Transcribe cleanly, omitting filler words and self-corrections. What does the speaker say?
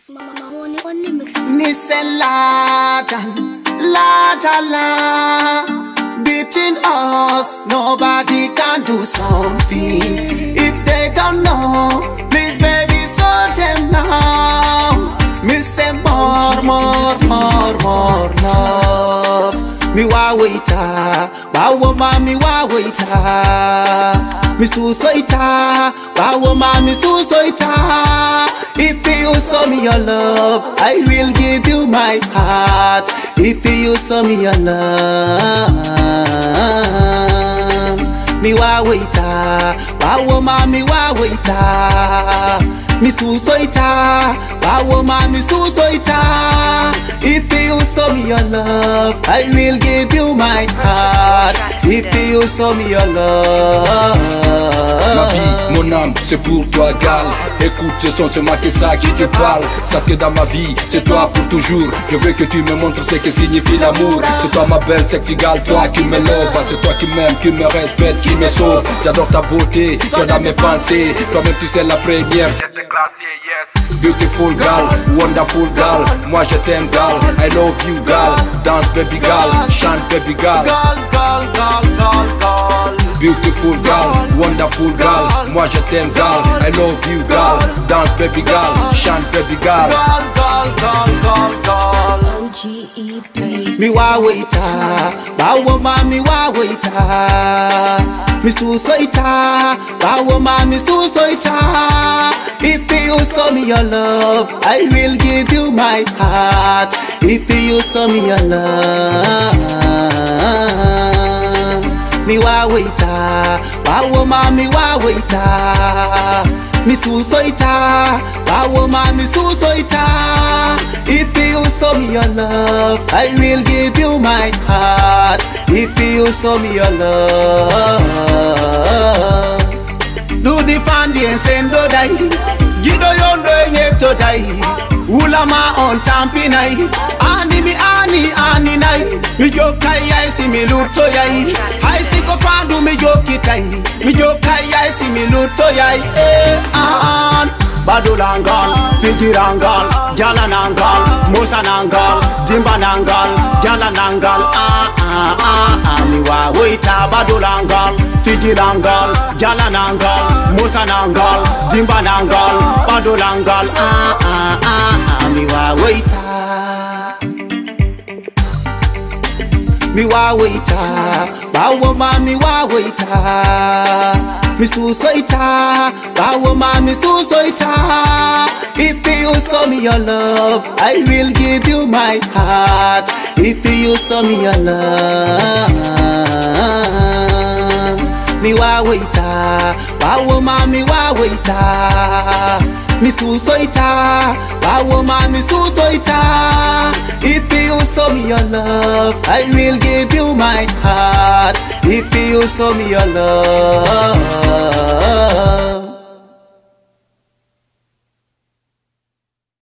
Nissen la between us, nobody can do something. If they don't know, please baby, show them now. Me say more love. Me wa waita, bawo ma me wa waita. Me susoita, bawo ma me susoita. If you show me your love, I will give you my heart. If you show me your love, me wa waita, bawo ma me wa waita. Me susoita, bawo ma me susoita. If you show me your love, I will give you my heart. If you show me your love. Ma vie, mon âme, c'est pour toi, gal. Écoute ce son, c'est moi qui ça qui te parle. Sache que dans ma vie, c'est toi pour toujours. Je veux que tu me montres ce que signifie l'amour. C'est toi ma belle sexy gal, toi qui me love. C'est toi qui m'aime, qui me respecte, qui me sauve. J'adore ta beauté, tu dans mes pensées. Toi-même tu sais la première. Beautiful girl, wonderful girl. Moi je t'aime girl, I love you girl. Dance baby girl, chante baby girl. Beautiful girl, wonderful girl. Moi je t'aime girl, I love you girl. Dance baby girl, chante baby girl. Me wa waita, bawo ma me wa waita. Me susoita, bawo ma me susoita. If you show me your love, I will give you my heart. If you show me your love, me wa waita, bawo ma me wa waita. Me susoita, bawo ma me susoita. If you show me your love, I will give you my heart. If you show me your love, do the fandi and sendo dai, gido yondo enyeto dai, ulama on tampi nai, ani nai, mi jokai yai si mi luto yai, hai si ko fandu mi joki tai, mi jokai yai si mi luto yai, Badulangal, Fijirangal, Jalanangal, Musanangal, Dimbanangal, Jalanangal, mi wa waita. Badulangal, Fijirangal, Jalanangal, Musanangal, Dimbanangal, Badulangal, mi wa waita. Mi wa waita, bawo ma mi wa waita. Me susoita, bawo ma me susoita. If you show me your love, I will give you my heart. If you show me your love, me wa waita, bawo ma me wa waita. Me susoita, bawo ma me susoita. If you show me your love, I will give you my heart. If you show me your love.